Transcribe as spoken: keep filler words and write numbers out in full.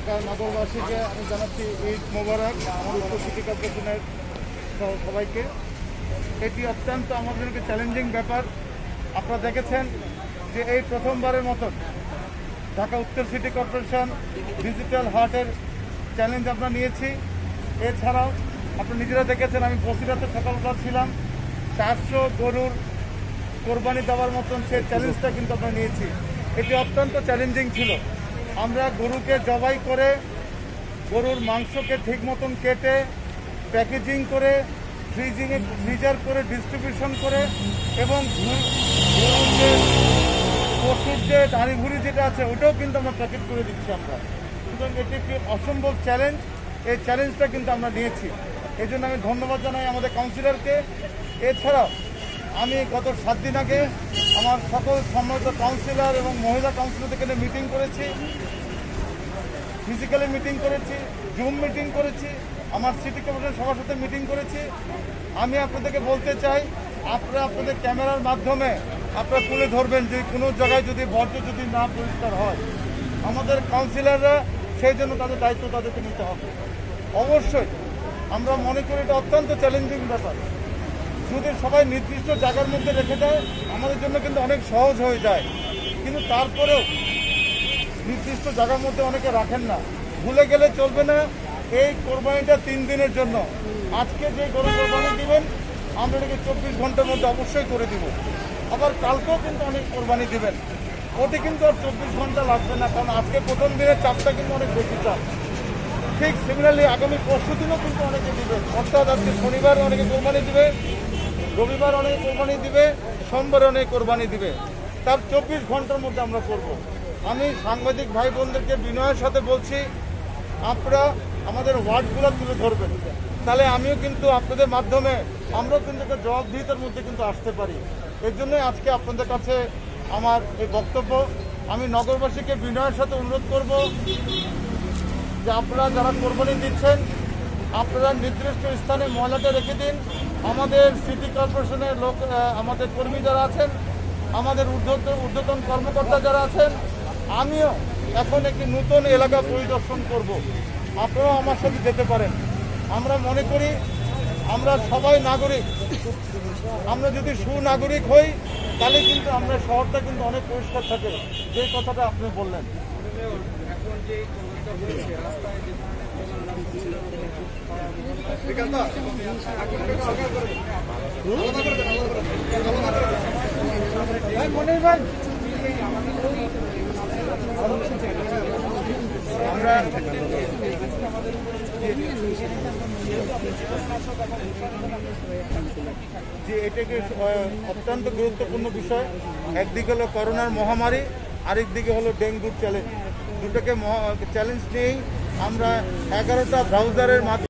ঢাকা নগরবাসীকে আমি জানাচ্ছি ঈদ মোবারক আমার উত্তর সিটি কর্পোরেশনের সবাইকে। এটি অত্যন্ত আমাদের চ্যালেঞ্জিং ব্যাপার। আপনারা দেখেছেন যে এই প্রথমবারের মতন ঢাকা উত্তর সিটি কর্পোরেশন ডিজিটাল হাটের চ্যালেঞ্জ আমরা নিয়েছি। এছাড়াও আপনারা নিজেরা দেখেছেন আমি বসিরাতে সকালবেলা ছিলাম, চারশো গরুর কোরবানি দেওয়ার মতন সেই চ্যালেঞ্জটা কিন্তু আমরা নিয়েছি। এটি অত্যন্ত চ্যালেঞ্জিং ছিল। আমরা গরুকে জবাই করে গরুর মাংসকে ঠিক মতন কেটে প্যাকেজিং করে ফ্রিজিংয়ে ফ্রিজার করে ডিস্ট্রিবিউশন করে এবং গরুর যে পশুর যে দাঁড়িভুড়ি যেটা আছে ওটাও কিন্তু আমরা প্যাকেট করে দিচ্ছি আমরা। সুতরাং এটি একটি অসম্ভব চ্যালেঞ্জ। এই চ্যালেঞ্জটা কিন্তু আমরা নিয়েছি। এই জন্য আমি ধন্যবাদ জানাই আমাদের কাউন্সিলরকে। এছাড়াও আমি গত সাত দিন আগে আমার সকল সম্মানিত কাউন্সিলর এবং মহিলা কাউন্সিলরদের নিয়ে মিটিং করেছি, ফিজিক্যালি মিটিং করেছি, জুম মিটিং করেছি, আমার সিটি কর্পোরেশন সবার সাথে মিটিং করেছি। আমি আপনাদেরকে বলতে চাই, আপনারা আপনাদের ক্যামেরার মাধ্যমে আপনারা তুলে ধরবেন যে কোনো জায়গায় যদি বর্জ্য যদি না পরিষ্কার হয়, আমাদের কাউন্সিলররা সেই জন্য তাদের দায়িত্ব তাদেরকে নিতে হবে। অবশ্যই আমরা মনে করি এটা অত্যন্ত চ্যালেঞ্জিং ব্যাপার। যদি সবাই নির্দিষ্ট জায়গার মধ্যে রেখে দেয় আমাদের জন্য কিন্তু অনেক সহজ হয়ে যায়, কিন্তু তারপরেও নির্দিষ্ট জায়গার মধ্যে অনেকে রাখেন না। ভুলে গেলে চলবে না। এই কোরবানিটা তিন দিনের জন্য। আজকে যে গরু কোরবানি দিবেন আমরা এটাকে চব্বিশ ঘন্টার মধ্যে অবশ্যই করে দিব। আবার কালকেও কিন্তু অনেক কোরবানি দিবেন, ওটি কিন্তু আর চব্বিশ ঘন্টা লাগবে না, কারণ আজকে প্রথম দিনের চাপটা কিন্তু অনেক বেশি চাপ। ঠিক সিমিলারলি আগামী পরশু দিনও কিন্তু অনেকে দিবেন। অর্থাৎ আজকে শনিবার অনেকে কোরবানি দিবে, রবিবার অনেকে কোরবানি দিবে, সোমবার অনেকে কোরবানি দিবে। তার চব্বিশ ঘন্টার মধ্যে আমরা করব। আমি সাংবাদিক ভাই বোনদেরকে বিনয়ের সাথে বলছি, আপনারা আমাদের ওয়ার্ডগুলো তুলে ধরবেন, তাহলে আমিও কিন্তু আপনাদের মাধ্যমে আমরাও কিন্তু একটা জবাবদিহিতার মধ্যে কিন্তু আসতে পারি। এর জন্যই আজকে আপনাদের কাছে আমার এই বক্তব্য। আমি নগরবাসীকে বিনয়ের সাথে অনুরোধ করব যে আপনারা যারা কোরবানি দিচ্ছেন আপনারা নির্দিষ্ট স্থানে ময়লাটা রেখে দিন। আমাদের সিটি কর্পোরেশনের লোক, আমাদের কর্মী যারা আছেন, আমাদের ঊর্ধ্বতন ঊর্ধ্বতন কর্মকর্তা যারা আছেন, আমিও এখন একটি নতুন এলাকা পরিদর্শন করব। আপনারাও আমার সাথে যেতে পারেন। আমরা মনে করি আমরা সবাই নাগরিক। আমরা যদি সুনাগরিক হই তাহলে কিন্তু আমরা শহরটা কিন্তু অনেক পরিষ্কার থাকে, যে কথাটা আপনি বললেন। আমরা যে এটাকে অত্যন্ত গুরুত্বপূর্ণ বিষয়। একদিকে হলো করোনার মহামারী, আরেকদিকে হলো ডেঙ্গুর চ্যালেঞ্জ। দুটোকে চ্যালেঞ্জ নিয়েই আমরা এগারোটা ব্রাউজারের মাধ্যমে